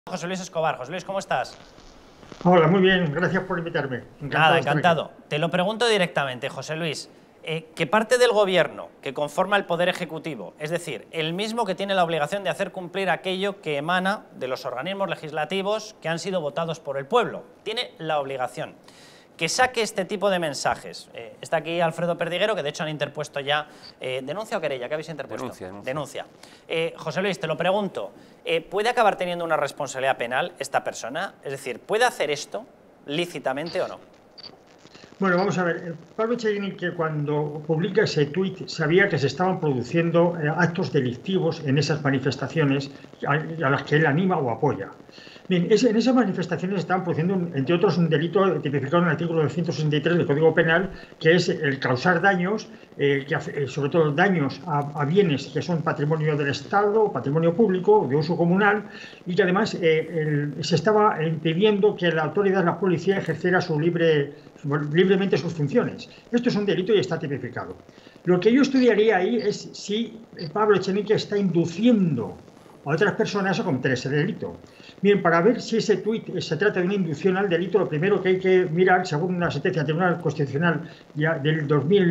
José Luis Escobar. José Luis, ¿cómo estás? Hola, muy bien, gracias por invitarme. Nada, encantado. Te lo pregunto directamente, José Luis. ¿Qué parte del gobierno que conforma el Poder Ejecutivo, es decir, el mismo que tiene la obligación de hacer cumplir aquello que emana de los organismos legislativos que han sido votados por el pueblo, tiene la obligación que saque este tipo de mensajes? Está aquí Alfredo Perdiguero, que de hecho han interpuesto ya denuncia o querella, ¿qué habéis interpuesto? Denuncia. José Luis, te lo pregunto, ¿puede acabar teniendo una responsabilidad penal esta persona? Es decir, ¿puede hacer esto lícitamente o no? Bueno, vamos a ver. Pablo Echenique, cuando publica ese tuit, sabía que se estaban produciendo actos delictivos en esas manifestaciones a las que él anima o apoya. Bien, en esas manifestaciones estaban produciendo, entre otros, un delito tipificado en el artículo 163 del Código Penal, que es el causar daños, sobre todo daños a bienes que son patrimonio del Estado, patrimonio público, de uso comunal, y que además se estaba impidiendo que la autoridad, la policía, ejerciera libremente sus funciones. Esto es un delito y está tipificado. Lo que yo estudiaría ahí es si Pablo Echenique está induciendo a otras personas a cometer ese delito. Bien, para ver si ese tuit se trata de una inducción al delito, lo primero que hay que mirar, según una sentencia del Tribunal Constitucional ya del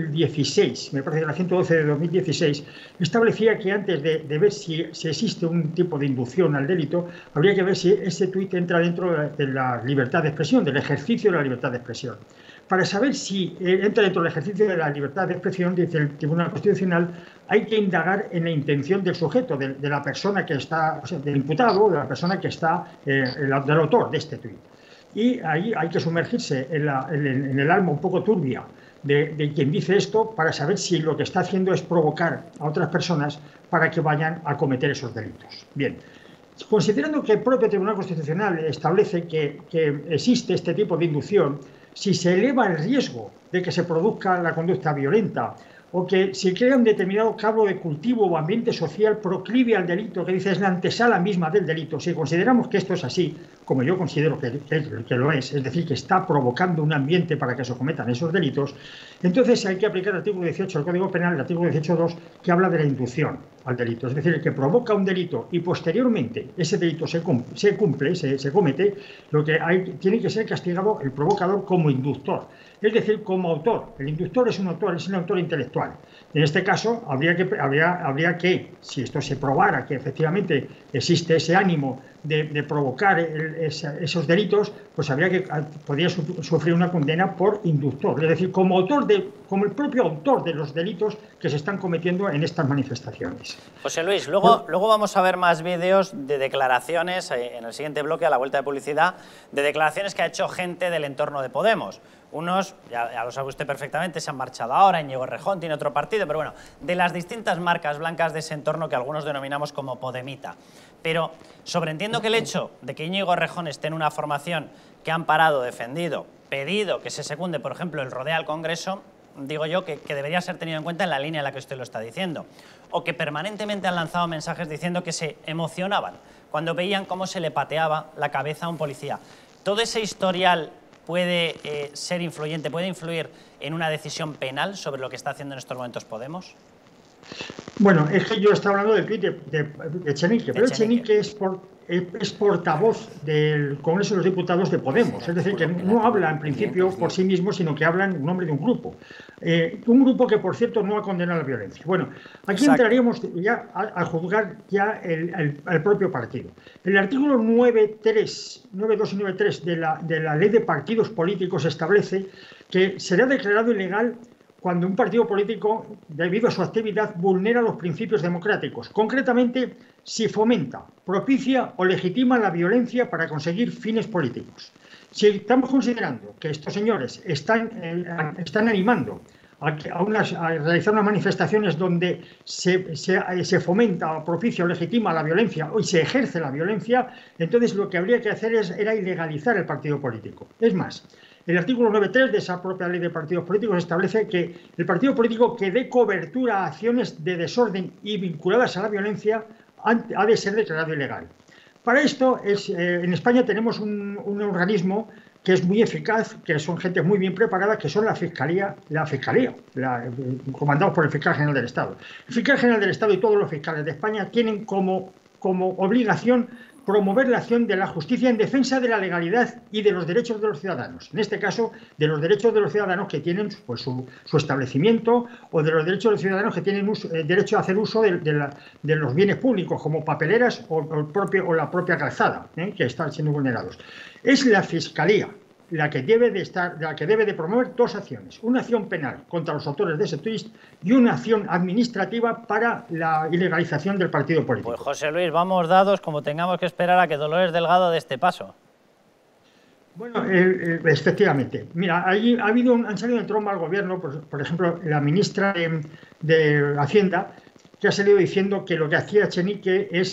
2016, me parece que la 112 de 2016, establecía que antes de ver si existe un tipo de inducción al delito, habría que ver si ese tuit entra dentro de la libertad de expresión, del ejercicio de la libertad de expresión. Para saber si entra dentro del ejercicio de la libertad de expresión, dice el Tribunal Constitucional, hay que indagar en la intención del sujeto, de la persona que está, o sea, del imputado, de la persona que está, del autor de este tuit. Y ahí hay que sumergirse en el alma un poco turbia de quien dice esto para saber si lo que está haciendo es provocar a otras personas para que vayan a cometer esos delitos. Bien. Considerando que el propio Tribunal Constitucional establece que existe este tipo de inducción, si se eleva el riesgo de que se produzca la conducta violenta o que se crea un determinado caldo de cultivo o ambiente social proclive al delito, que dice es la antesala misma del delito, si consideramos que esto es así, como yo considero que lo es decir, que está provocando un ambiente para que se cometan esos delitos, entonces hay que aplicar el artículo 18 del Código Penal, el artículo 18.2, que habla de la inducción al delito, es decir, el que provoca un delito y posteriormente ese delito se comete, lo que tiene que ser castigado el provocador como inductor, es decir, como autor. El inductor es un autor intelectual. En este caso, habría que, si esto se probara que efectivamente existe ese ánimo de provocar esos delitos, pues podría sufrir una condena por inductor, es decir, como el propio autor de los delitos que se están cometiendo en estas manifestaciones. José Luis, luego vamos a ver más vídeos de declaraciones en el siguiente bloque, a la vuelta de publicidad, de declaraciones que ha hecho gente del entorno de Podemos. Unos, ya lo sabe usted perfectamente, se han marchado ahora, Íñigo Errejón tiene otro partido, pero bueno, de las distintas marcas blancas de ese entorno que algunos denominamos como Podemita. Pero sobreentiendo que el hecho de que Íñigo Errejón esté en una formación que han parado, defendido, pedido que se secunde, por ejemplo, el rodeo al Congreso, digo yo que debería ser tenido en cuenta en la línea en la que usted lo está diciendo. O que permanentemente han lanzado mensajes diciendo que se emocionaban cuando veían cómo se le pateaba la cabeza a un policía. Todo ese historial puede ser influyente, puede influir en una decisión penal sobre lo que está haciendo en estos momentos Podemos. Bueno, es que yo estaba hablando del tuit de Echenique, pero Echenique es portavoz del Congreso de los Diputados de Podemos, es decir, que no habla en principio por sí mismo, sino que habla en nombre de un grupo que, por cierto, no ha condenado la violencia. Bueno, aquí entraríamos ya a juzgar ya el propio partido. El artículo 9.2 y 9.3 de la Ley de Partidos Políticos establece que será declarado ilegal cuando un partido político, debido a su actividad, vulnera los principios democráticos. Concretamente, si fomenta, propicia o legitima la violencia para conseguir fines políticos. Si estamos considerando que estos señores están animando a realizar unas manifestaciones donde se fomenta o propicia o legitima la violencia y se ejerce la violencia, entonces lo que habría que hacer era ilegalizar el partido político. Es más, el artículo 9.3 de esa propia ley de partidos políticos establece que el partido político que dé cobertura a acciones de desorden y vinculadas a la violencia ha de ser declarado ilegal. Para esto, en España tenemos un organismo que es muy eficaz, que son gente muy bien preparada, que son la Fiscalía, comandados por el Fiscal General del Estado. El Fiscal General del Estado y todos los fiscales de España tienen como obligación promover la acción de la justicia en defensa de la legalidad y de los derechos de los ciudadanos. En este caso, de los derechos de los ciudadanos que tienen pues, su establecimiento, o de los derechos de los ciudadanos que tienen derecho a hacer uso de los bienes públicos, como papeleras o la propia calzada, que están siendo vulnerados. Es la Fiscalía la que debe de promover dos acciones: una acción penal contra los autores de ese tuit y una acción administrativa para la ilegalización del partido político. Pues José Luis, vamos dados como tengamos que esperar a que Dolores Delgado dé este paso. Bueno, efectivamente. Mira, han salido en tromba al gobierno, por ejemplo, la ministra de Hacienda, que ha salido diciendo que lo que hacía Echenique es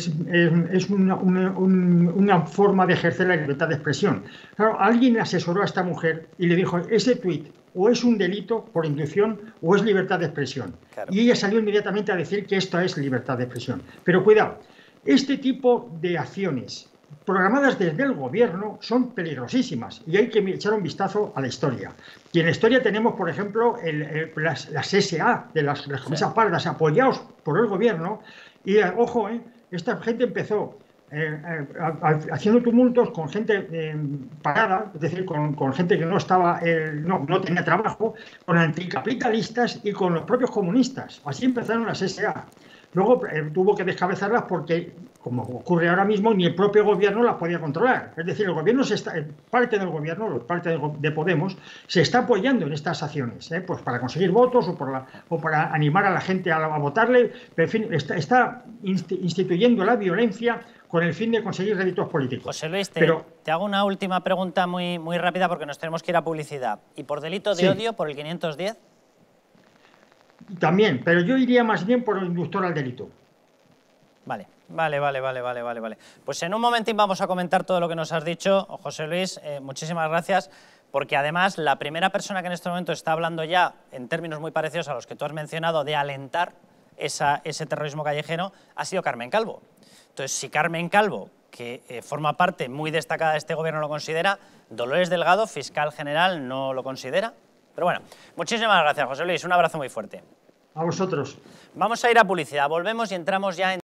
una forma de ejercer la libertad de expresión. Claro, alguien asesoró a esta mujer y le dijo: ese tuit o es un delito por inducción o es libertad de expresión. Claro. Y ella salió inmediatamente a decir que esto es libertad de expresión. Pero cuidado, este tipo de acciones programadas desde el gobierno son peligrosísimas y hay que echar un vistazo a la historia. Y en la historia tenemos, por ejemplo, las SA de las camisas pardas apoyados por el gobierno y, ojo, esta gente empezó haciendo tumultos con gente parada, es decir, con gente que no tenía trabajo, con anticapitalistas y con los propios comunistas. Así empezaron las SA. Luego tuvo que descabezarlas porque, como ocurre ahora mismo, ni el propio gobierno las podía controlar. Es decir, el gobierno parte del gobierno, parte de Podemos, se está apoyando en estas acciones, pues para conseguir votos o para animar a la gente a votarle. Pero, en fin, está instituyendo la violencia con el fin de conseguir réditos políticos. José Luis, te hago una última pregunta muy rápida porque nos tenemos que ir a publicidad. ¿Y por delito de odio, por el 510? También, pero yo iría más bien por el inductor al delito. Vale. Pues en un momentín vamos a comentar todo lo que nos has dicho, José Luis. Muchísimas gracias, porque además la primera persona que en este momento está hablando ya, en términos muy parecidos a los que tú has mencionado, de alentar ese terrorismo callejero, ha sido Carmen Calvo. Entonces, si Carmen Calvo, que forma parte muy destacada de este gobierno, lo considera, Dolores Delgado, fiscal general, no lo considera. Pero bueno, muchísimas gracias, José Luis. Un abrazo muy fuerte. A vosotros. Vamos a ir a publicidad. Volvemos y entramos ya en